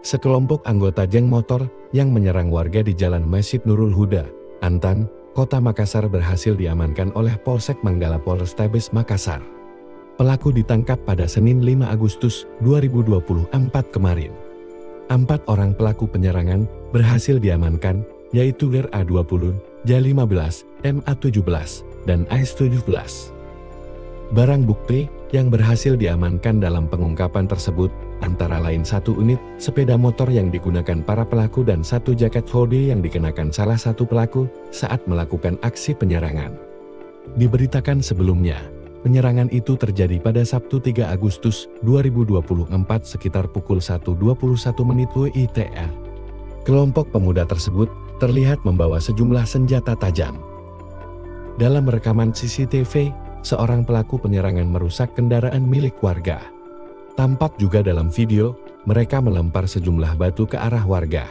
Sekelompok anggota geng motor yang menyerang warga di Jalan Masjid Nurul Huda, Antan, Kota Makassar berhasil diamankan oleh Polsek Manggala Polrestabes Makassar. Pelaku ditangkap pada Senin 5 Agustus 2024 kemarin. 4 orang pelaku penyerangan berhasil diamankan, yaitu RA20, J15, MA17, dan AS17. Barang bukti yang berhasil diamankan dalam pengungkapan tersebut antara lain 1 unit sepeda motor yang digunakan para pelaku dan 1 jaket hoodie yang dikenakan salah satu pelaku saat melakukan aksi penyerangan. Diberitakan sebelumnya, penyerangan itu terjadi pada Sabtu 3 Agustus 2024 sekitar pukul 1.21 WITA. Kelompok pemuda tersebut terlihat membawa sejumlah senjata tajam. Dalam rekaman CCTV, seorang pelaku penyerangan merusak kendaraan milik warga. Tampak juga dalam video, mereka melempar sejumlah batu ke arah warga.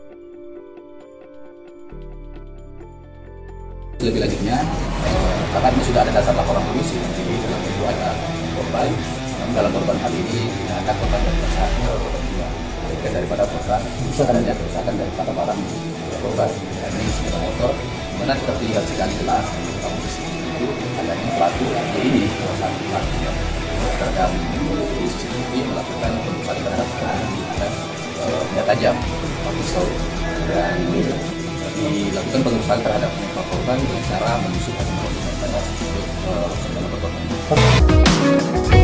Lebih lanjutnya, karena ini sudah ada dasar laporan polisi, jadi dalam itu ada korban. Dalam korban kali ini ada korban dari pihak korban jiwa. Jadi daripada korban, adanya kerusakan daripada barang korban. Ini sepeda motor, mana seperti yang sekali jelas itu adanya pelaku ini terhadap di CCTV melakukan perusakan terhadap benda tajam, pisau, dan dilakukan pengerusakan terhadap korban dengan cara menusuk dan menggunakan senjata korban.